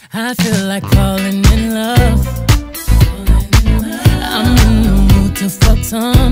I feel like falling in love. I'm in the mood to fuck some.